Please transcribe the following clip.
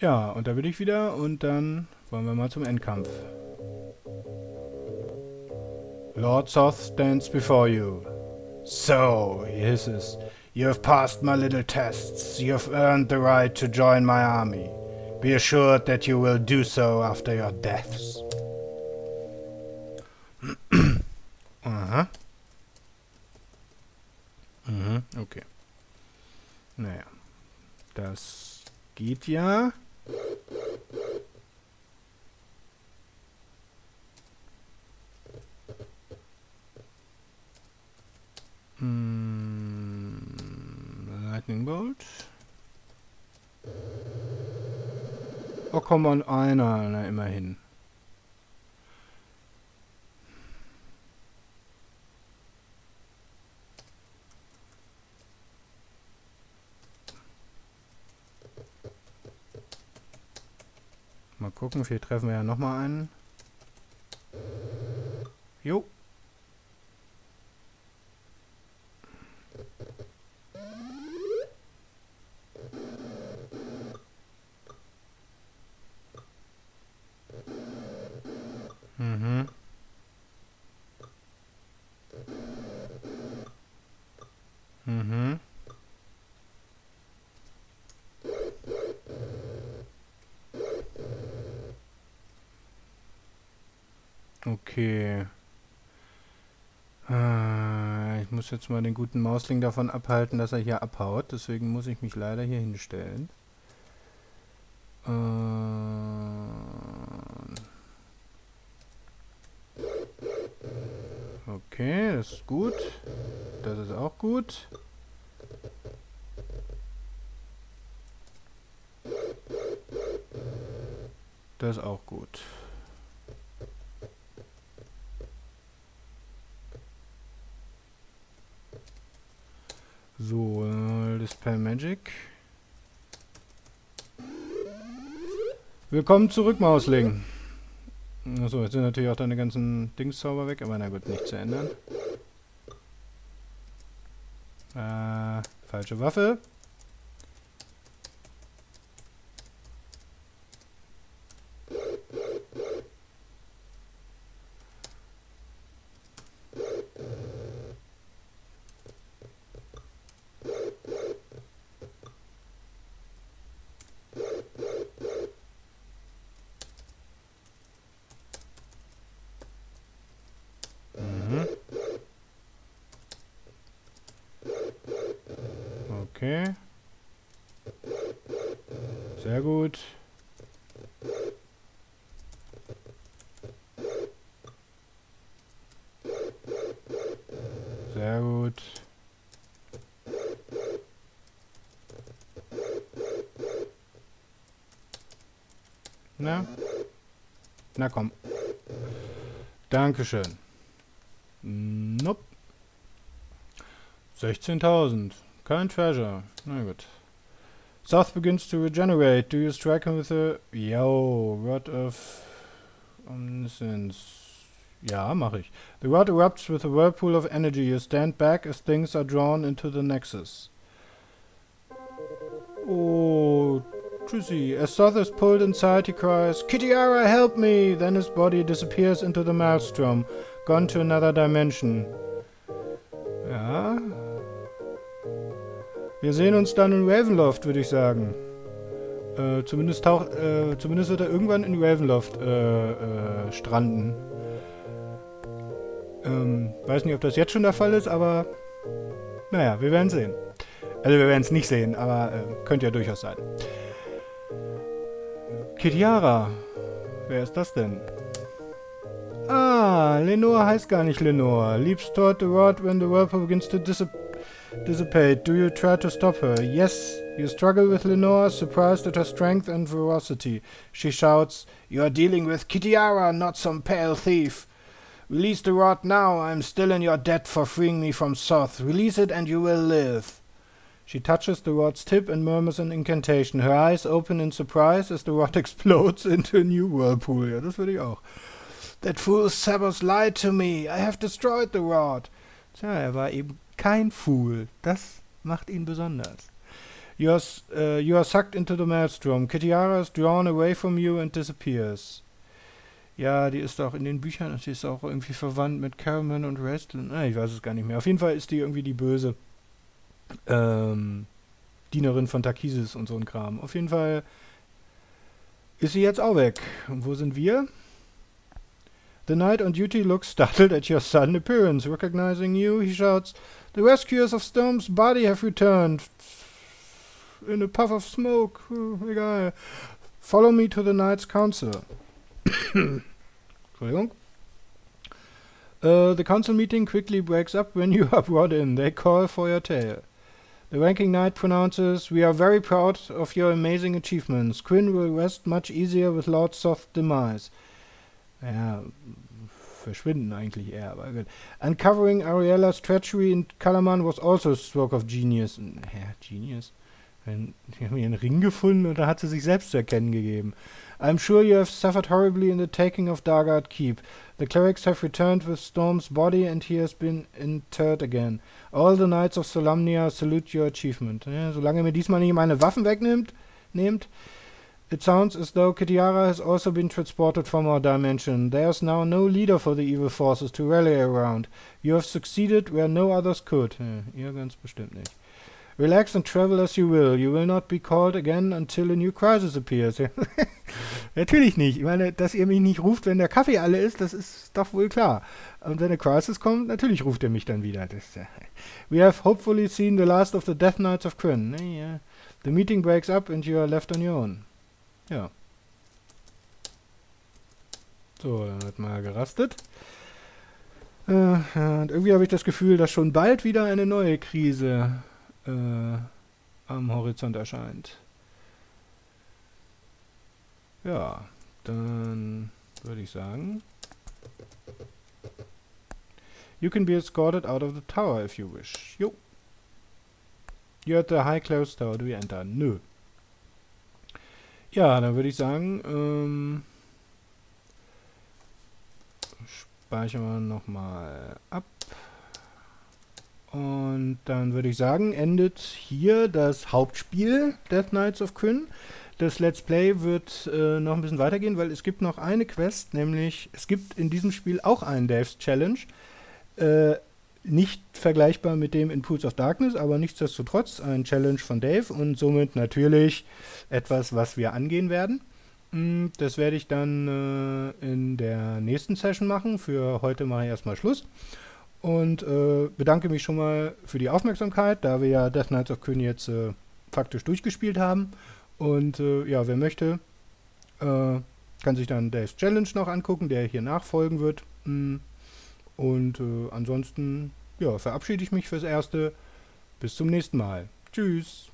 Ja, und da bin ich wieder und dann wollen wir mal zum Endkampf. Lord Soth stands before you. So, he hisses, you have passed my little tests. You have earned the right to join my army. Be assured that you will do so after your deaths. Aha. Mhm, okay. Naja, das geht ja. Lightning Bolt. Oh, komm on, einer. Na, immerhin. Mal gucken, vielleicht treffen wir ja nochmal einen. Jo. Mhm. Mhm. Okay. Ich muss jetzt mal den guten Mausling davon abhalten, dass er hier abhaut. Deswegen muss ich mich leider hier hinstellen. Okay, das ist gut. Das ist auch gut. Das ist auch gut. So, Dispel Magic. Willkommen zurück, Mausling. Achso, jetzt sind natürlich auch deine ganzen Dingszauber weg, aber na gut, nicht zu ändern. Falsche Waffe. Okay. Sehr gut. Sehr gut. Na? Na komm. Dankeschön. Nope. 16.000. Kein Treasure. Na gut. South begins to regenerate. Do you strike him with a... Yo, Rod of Omniscience. Ja, mache ich. The rod erupts with a whirlpool of energy. You stand back as things are drawn into the nexus. Oh, tschüssi. As Soth is pulled inside, he cries, Kitiara, help me! Then his body disappears into the maelstrom, gone to another dimension. Ja. Wir sehen uns dann in Ravenloft, würde ich sagen. Zumindest wird er irgendwann in Ravenloft stranden. Weiß nicht, ob das jetzt schon der Fall ist, aber naja, wir werden sehen. Also wir werden es nicht sehen, aber könnte ja durchaus sein. Kitiara. Wer ist das denn? Ah, Lenore heißt gar nicht Lenore. Leaps toward the rod when the whirlpool begins to dissipate. Do you try to stop her? Yes. You struggle with Lenore, surprised at her strength and ferocity. She shouts, You are dealing with Kitiara, not some pale thief. Release the rod now. I'm still in your debt for freeing me from Soth. Release it and you will live. She touches the rod's tip and murmurs an incantation. Her eyes open in surprise as the rod explodes into a new whirlpool. Ja, das würde ich auch. That fool Sabos lied to me. I have destroyed the rod. Tja, er war eben kein Fool. Das macht ihn besonders. You are sucked into the maelstrom. Kitiara is drawn away from you and disappears. Ja, die ist auch in den Büchern, die ist auch irgendwie verwandt mit Caramon und Rastlin. Ich weiß es gar nicht mehr. Auf jeden Fall ist die irgendwie die böse Dienerin von Takisis und so ein Kram. Auf jeden Fall ist sie jetzt auch weg. Und wo sind wir? The knight on duty looks startled at your sudden appearance. Recognizing you, he shouts, "The rescuers of Storm's body have returned." In a puff of smoke. Egal. Follow me to the knight's council. Entschuldigung. The council meeting quickly breaks up when you are brought in. They call for your tale. The ranking knight pronounces, "We are very proud of your amazing achievements. Quinn will rest much easier with Lord Soth's demise." Ja, verschwinden eigentlich eher, aber gut. Uncovering Ariellas treachery in Calaman was also a stroke of genius. Ja, Genius? Wir haben hier einen Ring gefunden und da hat sie sich selbst zu erkennen gegeben. I'm sure you have suffered horribly in the taking of Dargard Keep. The clerics have returned with Storm's body and he has been interred again. All the knights of Solamnia salute your achievement. Ja, solange mir diesmal nicht meine Waffen nehmt. It sounds as though Kitiara has also been transported from our dimension. There's now no leader for the evil forces to rally around. You have succeeded where no others could. Ja, ihr ganz bestimmt nicht. Relax and travel as you will. You will not be called again until a new crisis appears. Natürlich nicht. Ich meine, dass ihr mich nicht ruft, wenn der Kaffee alle ist, das ist doch wohl klar. Und wenn eine Crisis kommt, natürlich ruft ihr mich dann wieder. We have hopefully seen the last of the Death Knights of Krynn. The meeting breaks up and you are left on your own. Ja. So, dann wird mal gerastet. Und irgendwie habe ich das Gefühl, dass schon bald wieder eine neue Krise am Horizont erscheint. Ja, dann würde ich sagen, you can be escorted out of the tower if you wish. Jo. You're at the high closed tower. Do we enter? Nö. Ja, dann würde ich sagen, speichern wir nochmal ab. Und dann würde ich sagen, endet hier das Hauptspiel Death Knights of Krynn. Das Let's Play wird noch ein bisschen weitergehen, weil es gibt noch eine Quest, nämlich es gibt in diesem Spiel auch einen Dave's Challenge. Nicht vergleichbar mit dem in Pools of Darkness, aber nichtsdestotrotz ein Challenge von Dave und somit natürlich etwas, was wir angehen werden. Das werde ich dann in der nächsten Session machen. Für heute mache ich erstmal Schluss. Und bedanke mich schon mal für die Aufmerksamkeit, da wir ja Death Knights of Krynn jetzt faktisch durchgespielt haben. Und ja, wer möchte, kann sich dann Dave's Challenge noch angucken, der hier nachfolgen wird. Und ansonsten ja, verabschiede ich mich fürs Erste. Bis zum nächsten Mal. Tschüss.